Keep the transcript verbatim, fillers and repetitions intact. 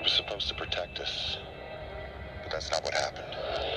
was supposed to protect us, but that's not what happened.